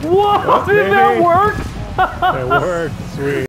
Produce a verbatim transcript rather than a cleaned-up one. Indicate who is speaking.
Speaker 1: Whoa,
Speaker 2: Oh,
Speaker 1: did that
Speaker 2: baby.
Speaker 1: work?
Speaker 2: It worked. Sweet.